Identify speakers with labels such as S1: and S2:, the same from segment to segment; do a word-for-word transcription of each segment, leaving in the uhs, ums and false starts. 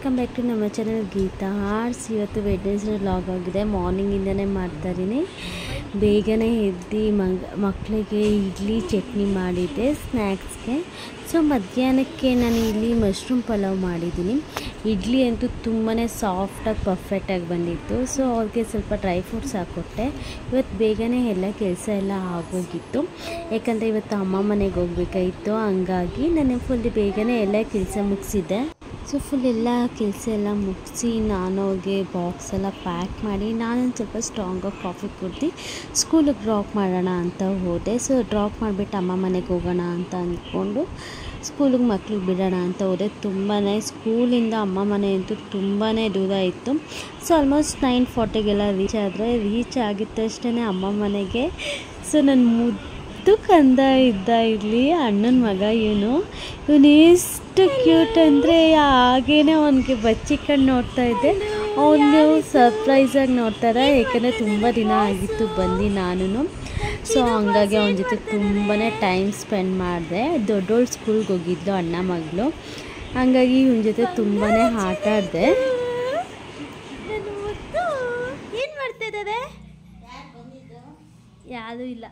S1: Welcome back to ನಮ್ಮ channel Geetha arts. ಇವತ್ತು Wednesday vlog ಆಗಿದೆ. ಮಾರ್ನಿಂಗಿಂದನೇ ಮಾಡ್ತಾಯಿದ್ದೀನಿ. ಬೇಗನೆ ಎದ್ದು ಮಗ ಮಕ್ಕಳಿಗೆ ಇಡ್ಲಿ ಚಟ್ನಿ ಮಾಡಿದ್ದೆ ಸ್ನ್ಯಾಕ್ಸ್ಗೆ. ಸೊ ಮಧ್ಯಾಹ್ನಕ್ಕೆ ನಾನು ಇಲ್ಲಿ ಮಶ್ರೂಮ್ ಪಲಾವ್ ಮಾಡಿದ್ದೀನಿ. ಇಡ್ಲಿ ಅಂತೂ ತುಂಬಾ ಸಾಫ್ಟಾಗಿ ಪರ್ಫೆಕ್ಟಾಗಿ ಬಂದಿತ್ತು. ಸೊ ಅವ್ರಿಗೆ ಸ್ವಲ್ಪ ಡ್ರೈ ಫ್ರೂಟ್ಸ್ ಹಾಕ್ಕೊಟ್ಟೆ. ಇವತ್ತು ಬೇಗನೆ ಎಲ್ಲ ಕೆಲಸ ಎಲ್ಲ ಆಗೋಗಿತ್ತು, ಯಾಕಂದರೆ ಇವತ್ತು ಅಮ್ಮ ಮನೆಗೆ ಹೋಗ್ಬೇಕಾಯಿತು. ಹಂಗಾಗಿ ನಾನು ಫುಲ್ ಬೇಗನೆ ಎಲ್ಲ ಕೆಲಸ ಮುಗಿಸಿದ್ದೆ. ಸೊ ಫುಲ್ ಎಲ್ಲ ಕೆಲಸ ಎಲ್ಲ ಮುಗಿಸಿ ನಾನು ಅವ್ರಿಗೆ ಬಾಕ್ಸ್ ಎಲ್ಲ ಪ್ಯಾಕ್ ಮಾಡಿ ನಾನೊಂದು ಸ್ವಲ್ಪ ಸ್ಟ್ರಾಂಗಾಗಿ ಕಾಫಿ ಕುಡ್ದು ಸ್ಕೂಲಿಗೆ ಡ್ರಾಪ್ ಮಾಡೋಣ ಅಂತ ಹೋದೆ. ಸೊ ಡ್ರಾಪ್ ಮಾಡಿಬಿಟ್ಟು ಅಮ್ಮ ಮನೆಗೆ ಹೋಗೋಣ ಅಂತ ಅಂದ್ಕೊಂಡು ಸ್ಕೂಲಿಗೆ ಮಕ್ಳಿಗೆ ಬಿಡೋಣ ಅಂತ ಹೋದೆ. ತುಂಬಾ ಸ್ಕೂಲಿಂದ ಅಮ್ಮ ಮನೆ ಅಂತೂ ತುಂಬಾ ದೂರ ಇತ್ತು. ಸೊ ಆಲ್ಮೋಸ್ಟ್ ನೈನ್ ಫಾರ್ಟಿಗೆಲ್ಲ ರೀಚ್ ಆದರೆ ರೀಚ್ ಆಗಿದ ತಕ್ಷಣ ಅಮ್ಮ ಮನೆಗೆ ಸೊ ನನ್ನ ಮುದ್ದು ಕಂದ ಇದ್ದ ಇಲ್ಲಿ ಅಣ್ಣನ ಮಗ. ಇವನು ಇವನು ಎಷ್ಟು ಕ್ಯೂಟ್ ಅಂದರೆ ಹಾಗೇನೆ ಅವನಿಗೆ ಬಚ್ಚಿಕೊಂಡು ನೋಡ್ತಾ ಇದ್ದೆ. ಅವನು ಸರ್ಪ್ರೈಸಾಗಿ ನೋಡ್ತಾರೆ, ಯಾಕಂದರೆ ತುಂಬ ದಿನ ಆಗಿತ್ತು ಬಂದು ನಾನು. ಸೊ ಹಂಗಾಗಿ ಅವನ ಜೊತೆ ತುಂಬಾ ಟೈಮ್ ಸ್ಪೆಂಡ್ ಮಾಡಿದೆ. ದೊಡ್ಡೋಳು ಸ್ಕೂಲ್ಗೆ ಹೋಗಿದ್ಲು ಅಣ್ಣ ಮಗಳು, ಹಂಗಾಗಿ ಇವನ ಜೊತೆ ತುಂಬಾ ಆಟ ಆಡಿದೆ. ಏನು ಮಾಡ್ತಾ ಇದ್ದಾರೆ? ಯಾವುದೂ ಇಲ್ಲ.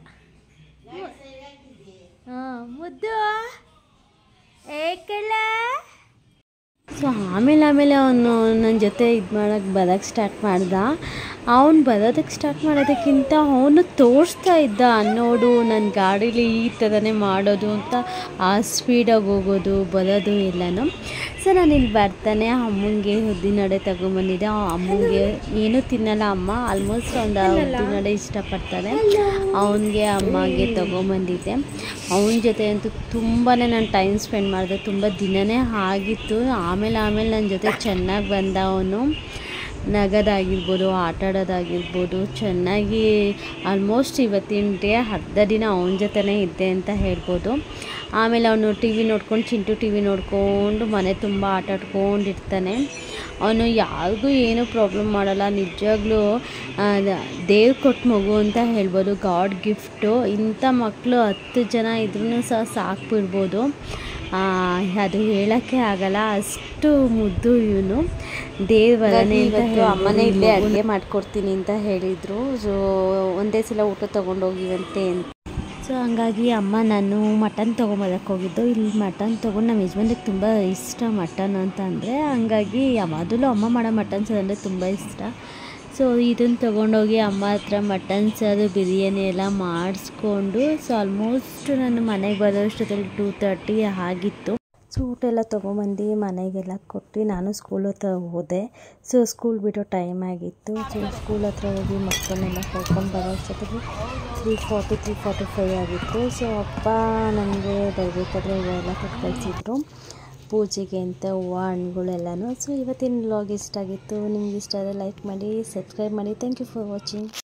S1: ಹಾಂ ಮುದ್ದು ಏಕಲ್ಲ. ಸೊ ಆಮೇಲೆ ಆಮೇಲೆ ಅವನು ನನ್ನ ಜೊತೆ ಇದು ಮಾಡೋಕ್ಕೆ ಬರೋಕ್ಕೆ ಸ್ಟಾರ್ಟ್ ಮಾಡ್ದ. ಅವನು ಬರೋದಕ್ಕೆ ಸ್ಟಾರ್ಟ್ ಮಾಡೋದಕ್ಕಿಂತ ಅವನು ತೋರಿಸ್ತಾ ಇದ್ದ, ನೋಡು ನನ್ನ ಗಾಡೀಲಿ ಈ ಥರನೇ ಮಾಡೋದು ಅಂತ. ಆ ಸ್ಪೀಡಾಗಿ ಹೋಗೋದು ಬರೋದು ಎಲ್ಲನೂ. ಸೊ ನಾನು ಇಲ್ಲಿ ಬರ್ತಾನೆ ಅಮ್ಮಂಗೆ ಉದ್ದಿನಡೆ ತೊಗೊಂಬಂದಿದ್ದೆ. ಅಮ್ಮಂಗೆ ಏನೂ ತಿನ್ನಲ್ಲ ಅಮ್ಮ, ಆಲ್ಮೋಸ್ಟ್ ಒಂದು ಉದ್ದಿನಡೆ ಇಷ್ಟಪಡ್ತಾರೆ. ಅವನಿಗೆ ಅಮ್ಮಗೆ ತೊಗೊಂಬಂದಿದ್ದೆ. ಅವನ ಜೊತೆ ಅಂತೂ ತುಂಬಾ ನಾನು ಟೈಮ್ ಸ್ಪೆಂಡ್ ಮಾಡಿದೆ. ತುಂಬ ದಿನವೇ ಆಗಿತ್ತು. ಆಮೇಲೆ ಆಮೇಲೆ ನನ್ನ ಜೊತೆ ಚೆನ್ನಾಗಿ ಬಂದ ಅವನು. ನಗೋದಾಗಿರ್ಬೋದು, ಆಟ ಆಡೋದಾಗಿರ್ಬೋದು, ಚೆನ್ನಾಗಿ ಆಲ್ಮೋಸ್ಟ್ ಇವತ್ತಿನ ಡೇ ಅರ್ಧ ದಿನ ಅವನ ಜೊತೆನೇ ಇದ್ದೆ ಅಂತ ಹೇಳ್ಬೋದು. ಆಮೇಲೆ ಅವನು ಟಿ ವಿ ನೋಡ್ಕೊಂಡು ಚಿಂಟು ಟಿ ವಿ ನೋಡಿಕೊಂಡು ಮನೆ ತುಂಬ ಆಟ ಆಡ್ಕೊಂಡಿರ್ತಾನೆ. ಅವನು ಯಾರಿಗೂ ಏನೂ ಪ್ರಾಬ್ಲಮ್ ಮಾಡಲ್ಲ. ನಿಜವಾಗ್ಲೂ ದೇವ್ರು ಕೊಟ್ಟ ಮಗು ಅಂತ ಹೇಳ್ಬೋದು, ಗಾಡ್ ಗಿಫ್ಟು. ಇಂಥ ಮಕ್ಕಳು ಹತ್ತು ಜನ ಇದ್ರೂ ಸಹ ಸಾಕ್ಬಿಡ್ಬೋದು, ಅದು ಹೇಳೋಕ್ಕೆ ಆಗಲ್ಲ, ಅಷ್ಟು ಮುದ್ದು ಇವನು. ದೇವರನೇ ಅಂತ ಅಮ್ಮನೇ ಇಲ್ಲೇ ಅಡುಗೆ ಮಾಡಿಕೊಡ್ತೀನಿ ಅಂತ ಹೇಳಿದರು. ಸೊ ಒಂದೇ ಸಲ ಊಟ ತೊಗೊಂಡೋಗಿವಂತೆ ಅಂತ. ಸೊ ಹಂಗಾಗಿ ಅಮ್ಮ ನಾನು ಮಟನ್ ತೊಗೊಂಬರಕ್ಕೆ ಹೋಗಿದ್ದು. ಇಲ್ಲಿ ಮಟನ್ ತೊಗೊಂಡು ನಮ್ಮ ಯಜಮಾನ್ರಿಗೆ ತುಂಬ ಇಷ್ಟ ಮಟನ್ ಅಂತ ಅಂದರೆ, ಹಂಗಾಗಿ ಮೊದಲು ಅಮ್ಮ ಮಾಡೋ ಮಟನ್ ಸಾರು ಅಂದರೆ ತುಂಬ ಇಷ್ಟ. ಸೊ ಇದನ್ನು ತೊಗೊಂಡೋಗಿ ಅಮ್ಮ ಹತ್ರ ಮಟನ್ ಸಾರು ಬಿರಿಯಾನಿ ಎಲ್ಲ ಮಾಡಿಸ್ಕೊಂಡು ಸೊ ಆಲ್ಮೋಸ್ಟ್ ನಾನು ಮನೆಗೆ ಬರೋಷ್ಟೊತ್ತಲ್ಲಿ ಟೂ ತರ್ಟಿ ಆಗಿತ್ತು. ಸೊ ಊಟ ಎಲ್ಲ ತೊಗೊಂಬಂದು ಮನೆಗೆಲ್ಲ ಕೊಟ್ಟು ನಾನು ಸ್ಕೂಲ್ ಹತ್ರ ಹೋದೆ. ಸೊ ಸ್ಕೂಲ್ ಬಿಡೋ ಟೈಮ್ ಆಗಿತ್ತು. ಸೊ ಸ್ಕೂಲ್ ಹತ್ರ ಹೋಗಿ ಮಕ್ಕಳನ್ನೆಲ್ಲ ಕರ್ಕೊಂಡು ಬರೋ ಅಷ್ಟೊತ್ತಿಗೆ three forty three forty five ಆಗಿತ್ತು. ಸೊ ಅಪ್ಪ ನನಗೆ ಬರಬೇಕಾದ್ರೆ ಹೂವೆಲ್ಲ ಕೊಟ್ಟು ಕಳಿಸಿದ್ರು ಪೂಜೆಗೆ ಅಂತ, ಹೂವು ಹಣ್ಣುಗಳೆಲ್ಲನೂ. ಸೊ ಇವತ್ತಿನ ವ್ಲಾಗ್ ಇಷ್ಟ ಆಗಿತ್ತು. ನಿಮ್ಗೆ ಇಷ್ಟ ಆದರೆ ಲೈಕ್ ಮಾಡಿ, ಸಬ್ಸ್ಕ್ರೈಬ್ ಮಾಡಿ. Thank you for watching.